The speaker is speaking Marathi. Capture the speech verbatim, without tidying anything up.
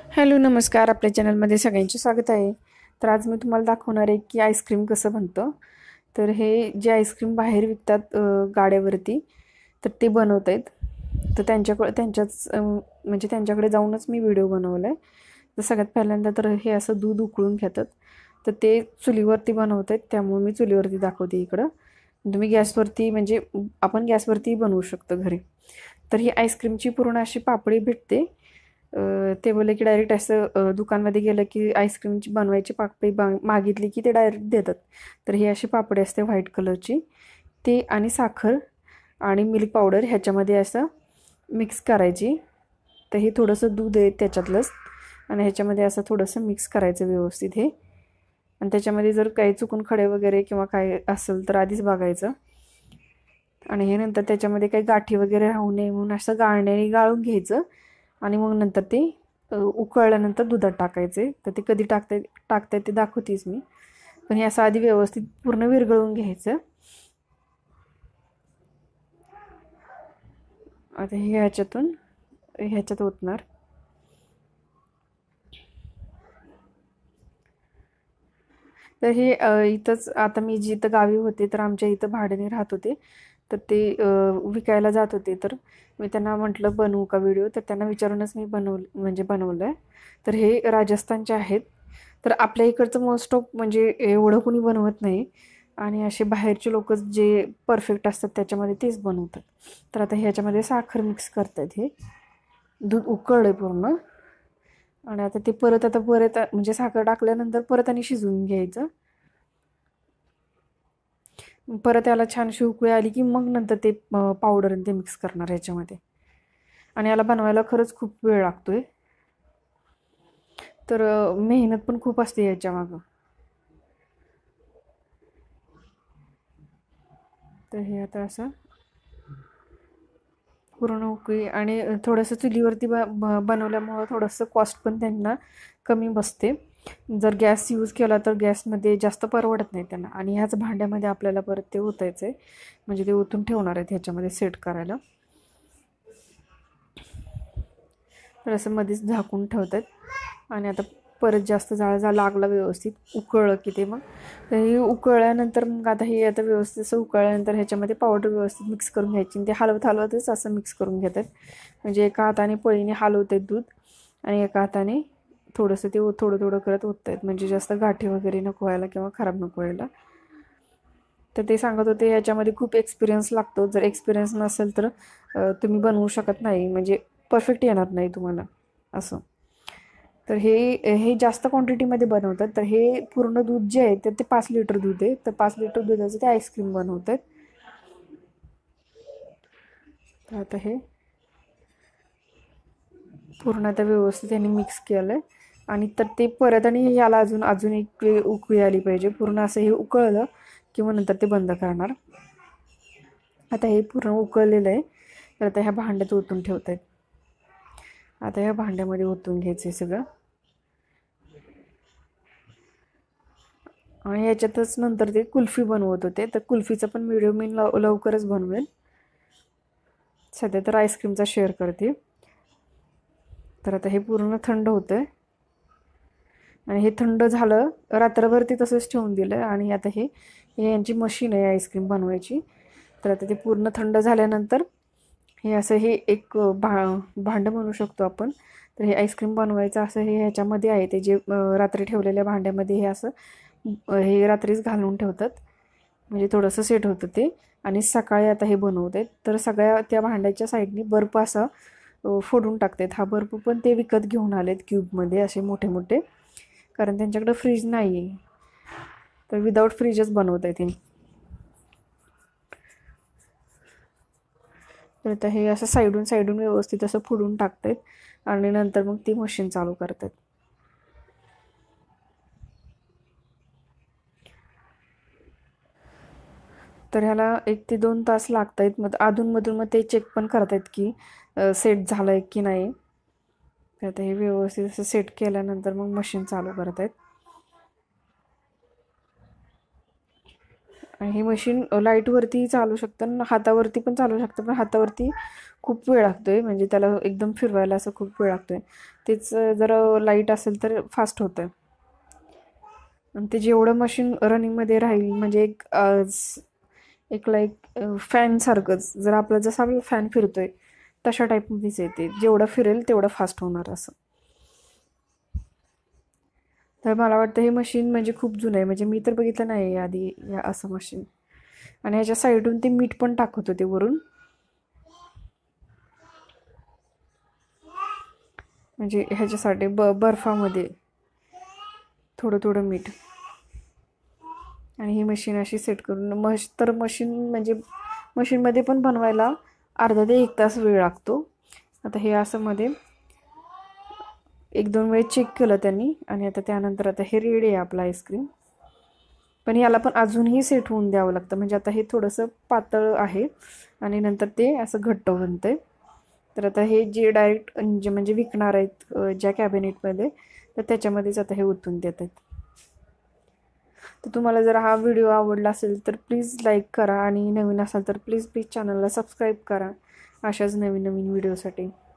हॅलो नमस्कार, आपल्या चॅनलमध्ये सगळ्यांचे स्वागत आहे. तर आज मी तुम्हाला दाखवणार आहे की आईस्क्रीम कसं बनतं. तर हे जे आईस्क्रीम बाहेर विकतात गाड्यावरती, तर ते बनवत आहेत. तर त्यांच्याकडे त्यांच्याच म्हणजे त्यांच्याकडे जाऊनच मी व्हिडिओ बनवला आहे. तर सगळ्यात पहिल्यांदा तर हे असं दूध उकळून घेतात. तर ते चुलीवरती बनवत आहेत, त्यामुळे मी चुलीवरती दाखवते इकडं. तुम्ही गॅसवरती म्हणजे आपण गॅसवरती बनवू शकतो घरी. तर ही आईस्क्रीमची पूर्ण अशी पापडी भेटते. ते बोलले की डायरेक्ट असं दुकानमध्ये गेलं की आईस्क्रीमची बनवायची पापडी मागितली की ते डायरेक्ट देतात. तर ही अशी पापडी असते व्हाईट कलरची. ती आणि साखर आणि मिल्क पावडर ह्याच्यामध्ये असं मिक्स करायची. तर हे थोडंसं दूध आहे त्याच्यातलंच, आणि ह्याच्यामध्ये असं थोडंसं मिक्स करायचं व्यवस्थित हे. आणि त्याच्यामध्ये जर काही चुकून खडे वगैरे किंवा काय असेल तर आधीच बघायचं. आणि हे नंतर त्याच्यामध्ये काही गाठी वगैरे राहू नये म्हणून असं गाळण्याने गाळून घ्यायचं. आणि मग नंतर ते उकळल्यानंतर दुधात टाकायचे. तर ते कधी टाकताय टाकताय ते दाखवतेच मी. पण हे असं आधी व्यवस्थित पूर्ण विरघळून घ्यायचं. आता हे ह्याच्यातून ह्याच्यात ओतणार. तर हे इथंच आता मी जिथं गावी होते तर आमच्या इथं भाड्याने राहत होते. तर ते विकायला जात होते. तर मी त्यांना म्हटलं बनवू का व्हिडिओ, तर त्यांना विचारूनच मी बनवलं म्हणजे बनवलं आहे. तर हे राजस्थानचे आहेत. तर आपल्या इकडचं मोस्ट ऑफ म्हणजे एवढं कोणी बनवत नाही, आणि असे बाहेरचे लोक जे परफेक्ट असतात त्याच्यामध्ये तेच बनवतात. तर आता ह्याच्यामध्ये साखर मिक्स करतात. हे दूध उकळलं पूर्ण, आणि आता ते परत आता परत म्हणजे साखर टाकल्यानंतर परत आणि शिजवून घ्यायचं. परत याला छानशी उकळी आली की मग नंतर ते पावडर ते मिक्स करणार ह्याच्यामध्ये. आणि याला बनवायला खरंच खूप वेळ लागतोय. तर मेहनत पण खूप असते याच्या मागं. तर हे आता असं पूर्ण उकळी, आणि थोडंसं चुलीवरती ब बनवल्यामुळं थोडंसं कॉस्ट पण त्यांना कमी बसते. जर गॅस यूज केला तर गॅसमध्ये जास्त परवडत नाही त्यांना. आणि ह्याच भांड्यामध्ये आपल्याला परत ते ओतायचं आहे, म्हणजे ते ओतून ठेवणार आहेत ह्याच्यामध्ये सेट करायला. तर असं मध्येच झाकून ठेवतात. आणि आता परत जास्त जाळ जा लागला व्यवस्थित उकळलं की ते मग तर हे उकळल्यानंतर मग आता हे आता व्यवस्थित असं उकळल्यानंतर ह्याच्यामध्ये पावडर व्यवस्थित मिक्स करून घ्यायची. आणि ते हलवत हलवतच असं मिक्स करून घेतात. म्हणजे एका हाताने पळीने हलवत आहेत दूध, आणि एका हाताने थोडंसं ते थोडं थोडं करत ओतत आहेत, म्हणजे जास्त गाठी वगैरे नको व्हायला किंवा खराब नको व्हायला. तर ते सांगत होते ह्याच्यामध्ये खूप एक्सपिरियन्स लागतो. जर एक्सपिरियन्स नसेल तर तुम्ही बनवू शकत नाही, म्हणजे परफेक्ट येणार नाही तुम्हाला असं. तर हे हे जास्त क्वांटिटीमध्ये बनवतात. तर हे पूर्ण दूध जे आहे तर ते पाच लिटर दूध आहे. तर पाच लिटर दुधाचं ते आईस्क्रीम बनवतात. तर आता हे पूर्ण आता व्यवस्थित त्यांनी मिक्स केलं आहे. आणि तर ते परत आणि याला अजून अजून एक उकळी आली पाहिजे. पूर्ण असं हे उकळलं किंवा नंतर ते बंद करणार. आता हे पूर्ण उकळलेलं आहे. तर आता ह्या भांड्यात ओतून ठेवत आहेत. आता ह्या भांड्यामध्ये ओतून घ्यायचं आहे सगळं. आणि ह्याच्यातच नंतर ते कुल्फी बनवत होते. तर कुल्फीचा पण व्हिडिओ मी लव लवकरच बनवेल. सध्या तर आईस्क्रीमचा शेअर करते. तर आता हे पूर्ण थंड होतं आहे, आणि हे थंड झालं रात्रभर ते तसंच ठेवून दिलं. आणि आता हे हे यांची मशीन आहे आईस्क्रीम बनवायची. तर आता ते पूर्ण थंड झाल्यानंतर हे असं हे एक भा भांडं म्हणू शकतो आपण. तर हे आईस्क्रीम बनवायचं असं हे ह्याच्यामध्ये आहे. ते जे रात्री ठेवलेल्या भांड्यामध्ये हे असं हे रात्रीच घालून ठेवतात, म्हणजे थोडंसं सेट होतं ते. आणि सकाळी आता हे बनवत आहेत. तर सगळ्या त्या भांड्याच्या साईडनी बर्फ असा फोडून टाकतात. हा बर्फ पण ते विकत घेऊन आलेत क्यूबमध्ये असे मोठे मोठे, कारण त्यांच्याकडं फ्रीज नाही आहे. तर विदाऊट फ्रीजच बनवत आहेत हे. तर आता हे असं साईडून साईडून व्यवस्थित असं फोडून टाकतात, आणि नंतर मग ती मशीन चालू करतात. तर ह्याला एक ते दोन तास लागत आहेत. मग अधूनमधून मग ते चेक पण करतायत की सेट झालं आहे की नाही. तर आता हे व्यवस्थित असं सेट केल्यानंतर मग मशीन चालू करत आहेत. आणि ही मशीन लाईटवरती चालू शकतं, हातावरती पण चालू शकतं. पण हातावरती खूप वेळ लागतो आहे, म्हणजे त्याला एकदम फिरवायला असं खूप वेळ लागतो आहे. तेच जर लाईट असेल तर फास्ट होतं. आणि ते जेवढं मशीन रनिंगमध्ये राहील म्हणजे एक एक लाईक फॅनसारखंच, जर आपला जसा आपला फॅन फिरतोय तशा टाईपमध्येच येते, जेवढं फिरेल तेवढं फास्ट होणार असं. तर मला वाटतं हे मशीन म्हणजे खूप जुनं आहे, म्हणजे मी तर बघितलं नाही आधी या असं मशीन. आणि ह्याच्या साईडून ते मीठ पण टाकत होते वरून, म्हणजे ह्याच्यासाठी ब बर्फामध्ये थोडं थोडं मीठ. आणि ही मशीन अशी सेट करून मश तर मशीन म्हणजे मशीनमध्ये पण बनवायला अर्धा ते एक तास वेळ लागतो. आता हे असं मध्ये एक दोन वेळ चेक केलं त्यांनी, आणि आता त्यानंतर आता हे रेडी आहे आपलं आईस्क्रीम. पण याला पण अजूनही सेट होऊन द्यावं लागतं, म्हणजे आता हे थोडंसं पातळ आहे आणि नंतर ते असं घट्ट बनतंय. तर आता हे जे डायरेक्ट जे म्हणजे विकणार आहेत ज्या कॅबिनेटमध्ये, तर त्याच्यामध्येच आता हे ओतून देत आहेत. तर तुम्हाला जर हा व्हिडिओ आवडला असेल तर प्लीज लाईक करा, आणि नवीन असाल तर प्लीज प्लीज चॅनलला सबस्क्राईब करा अशाच नवीन नवीन व्हिडिओसाठी.